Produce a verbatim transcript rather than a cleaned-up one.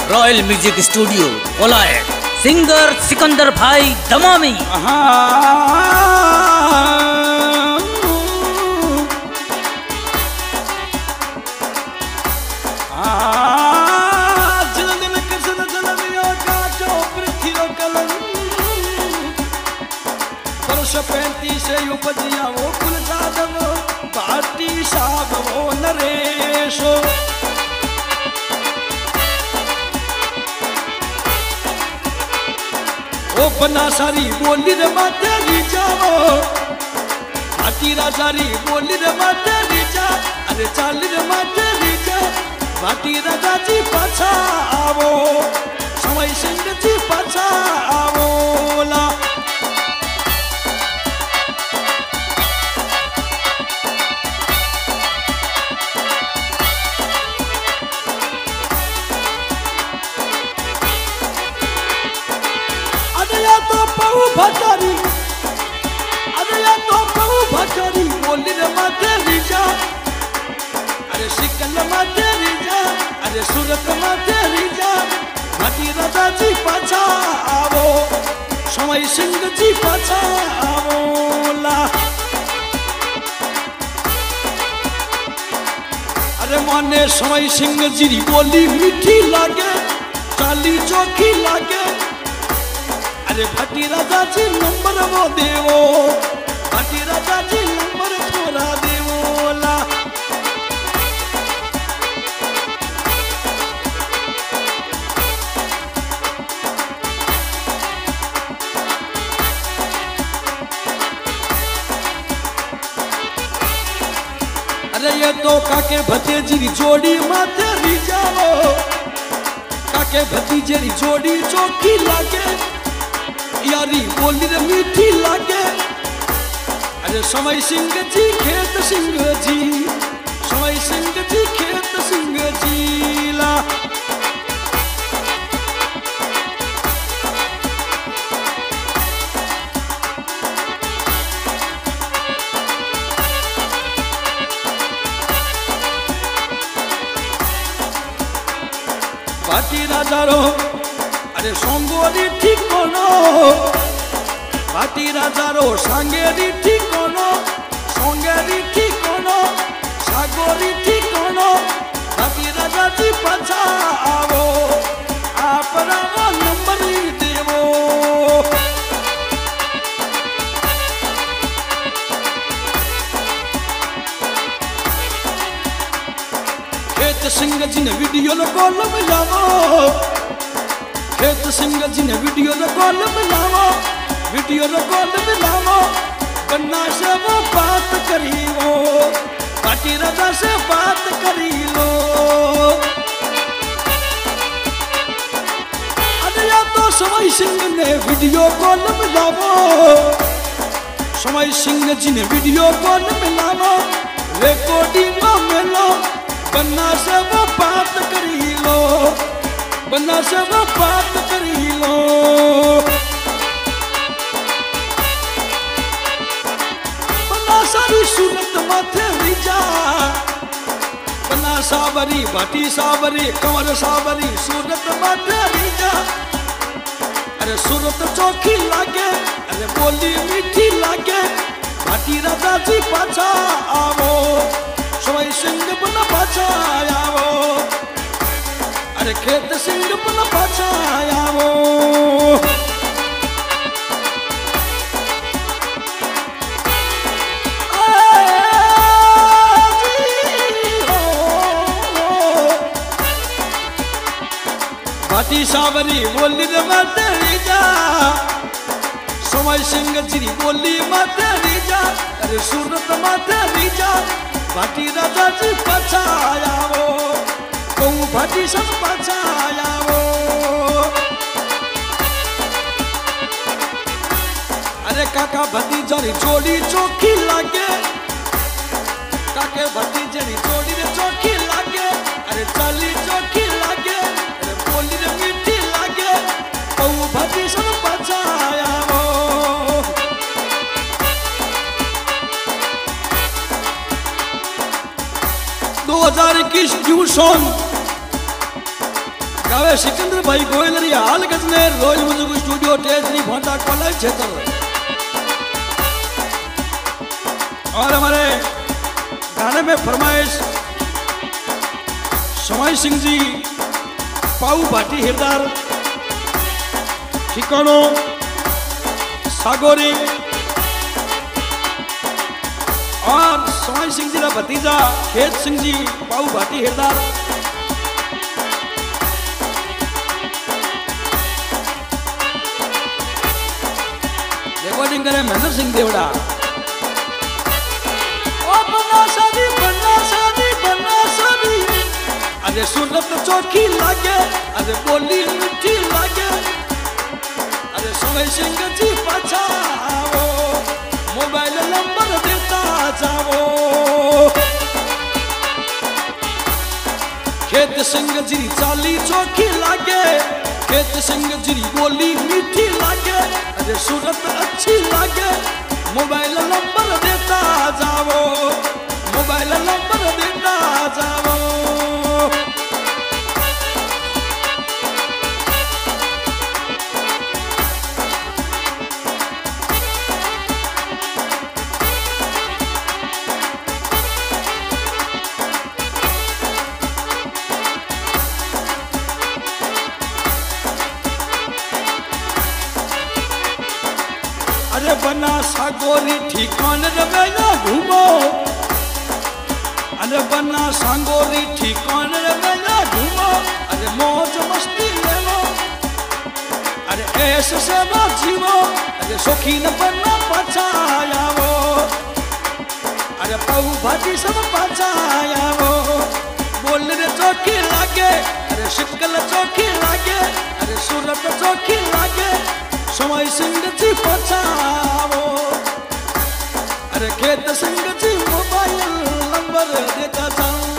Royal music studio कोलाय, singer Sikandar भाई दमामी। पैंतीस उपजिया वो कुल जादव पार्टी साहब वो नरेशो ओ बना सारी बोली रे माते जाओ भाटी राजारी बोली रे माते जा अरे चाली रे माते जा भाटी राजा जी पाछा आवो समय सिंह जी पाछा आवो ला भटारी अरे या तो बहु भटारी बोली रे माते रीजा अरे सिकल माते रीजा अरे सूरत माते रीजा भाटी राजा जी पाछा आवो समय सिंह जी पाछा आवो ला अरे माने समय सिंह जी बोली मीठी लागे चाली चौकी लागे अरे भाटी राजा जी नंबर वो देवो भाटी राजा जी नंबर थोड़ा देवो ला अरे ये तो काके भतीजी जोड़ी माते री जाओ काके भतीजे जोड़ी चौकी लागे यारी बोली रे मीठी लागे अरे समय सिंह जी खेत सिंह जी समय सिंह जी खेत सिंह जी ला भाटी राजा रो अरे सोंगोरी ठिकानो भाटी राजा रो सांगेरी ठिकानो सोंगेरी ठिकानो सागोरी ठिकानो भाटी राजा जी पाछा आवो आपरा नंबर देवो खेत सिंह जी ने वीडियो लो कॉलम जाओ खेत सिंह जी ने वीडियो रिकॉर्ड बनावो वीडियो रिकॉर्ड बनावो बन्ना से वो बात करी वो भाटी राजा से बात करी लो अरे या तो समय सिंह ने वीडियो कॉल बनावो समय सिंह जी ने वीडियो कॉल बनावो रिकॉर्डिंग में लो बन्ना से वो बात करी लो बन्ना से वो बात करी लो बन्ना सारी सूरत माथे रीजा बन्ना सावरी भाटी सावरी कंवर सावरी सूरत माथे रीजा अरे सूरत चौकी लागे अरे बोली मीठी लागे भाटी राजा जी पाछा आवो समय सिंह बना पाछा आवो अरे खेत सिंह पन पाछा आवो भाटी सावरी बोली रे माते रीजा समय सिंह जी बोली माते रीजा अरे सूरत माते रीजा भाटी राजा जी पाछा आवो भाटी सब पाछा आवो अरे काका भतीजरी जोड़ी चौकी लागे काके भतीजरी जोड़ी रे चौकी लागे अरे चाली चौकी लागे अरे बोली रे मीठी लागे बहु भाटी सब पाछा आवो दो हजार इक्कीस जून गावे सिकंदर भाई गोयल हाल गजने रोज मुझे स्टूडियो टेजरी भोंडा कॉलेज क्षेत्र। और हमारे गाने में फरमाइश समय सिंह जी पाऊ भाटी हिरदार ठिकानो सागोरी और समय सिंह जी का भतीजा खेत सिंह जी पाऊ भाटी हिरदार। रिकॉर्डिंग करे महेंद्र सिंह देवड़ा। अरे सूरत चौकी लागे अरे बोली मिठी लागे अरे समय सिंह जी बचाओ मोबाइल नंबर देता जाओ। खेत सिंह जी चाली चौकी लागे खेत सिंह जी बोली मीठी लागे अरे सूरत अच्छी लागे मोबाइल नंबर देता जाओ मोबाइल नंबर देता जाओ। अरे बना सागोरी ठिकान रे ना घूमो अरे बना सांगोरी ठिकान रे ना घूमो अरे मौज मस्ती ले लो अरे ऐसे से ना जीवो अरे शौकीन बनना पछाया वो अरे पाऊ भाजी सब पछाया वो बोल रे चौकी लागे अरे शिकल चौकी लागे अरे सूरत चौकी लागे समय सिंह जी बचाओ अरे खेत सिंह जी मोबाइल नंबर देता जाओ।